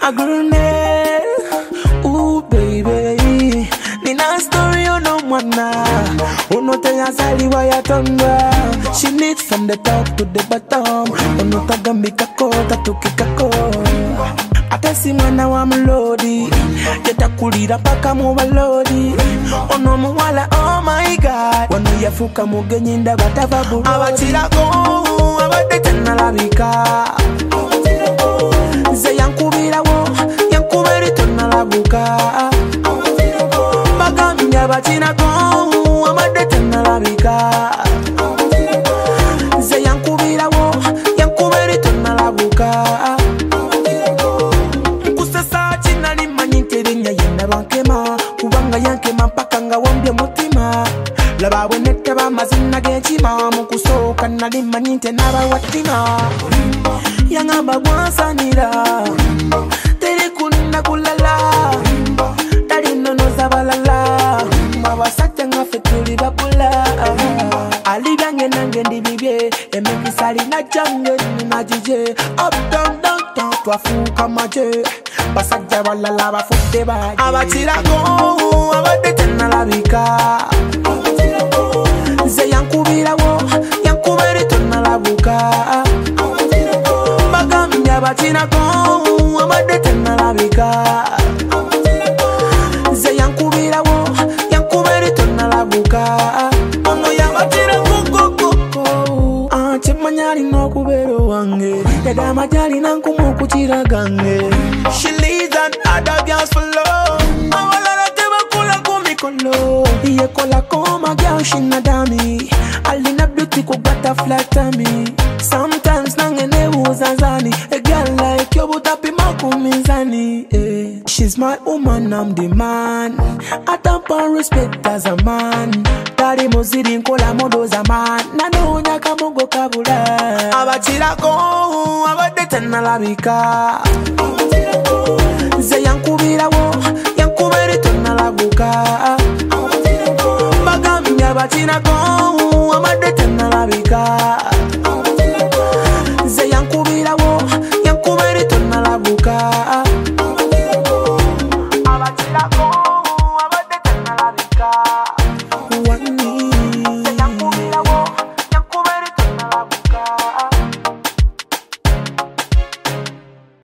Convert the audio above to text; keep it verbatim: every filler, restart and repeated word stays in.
A girl name, ooh baby. Nina story you no mana. Uno te asali wa ya tonga. She needs from the top to the bottom. Uno taga mikakota tukikako. Atesi mwana wa mlodi. Yeta kulira paka muwa lodi. Ono muwala oh my god. Wano yafuka mugenyinda batava bulodi. Awachira go, awade tena labika. Ze yankubira wo, yankubiri tena labuka. Bagamya bachina go, amade tena labika. Ze yankubira wo, yankubiri tena labuka. Kusasa china ni manyinterinya yenda bankema. Kubanga yankema mpaka nga wambye mutima. Laba wenete ba mazina genchima. Mukusoka nali manyinte naba watima. Yanga bagwansanira. Tere kunna kulala. Tari nono zabalala. Mawasate nga fetuli babula. Ali gange nange ndibibye. Emekisari na jange nina jije. Up down down down twafuka maje. Basaja walala bafude baje. Abachira go, abade tena labika. Ze yankubira wo, yankubiri tena labuka. Bagamya bachina go, amade tena labika. Ze yankubira wo, yankubiri tena labuka. Ono ya bachina go go go. Ah chimanyari no kubero wange. Dada majari nankumu kuchira gange. She leads and other girls follow. Awala teba kula kumikolo. Iye kola koma girl she nadami. Alina beauty ko butterfly tummy. Sometimes nangene uzazani. A girl like you but happy makumizani. Eh. She's my woman, I'm the man. I don't respect as a man. Tari mozidi nkola modo za man. Nano nyaka mongo kabula. Abachira ko, abade tena labika. Ze yankubira wo, yankubiri tena labuka. Bagamya bachina ko, amade tena labika.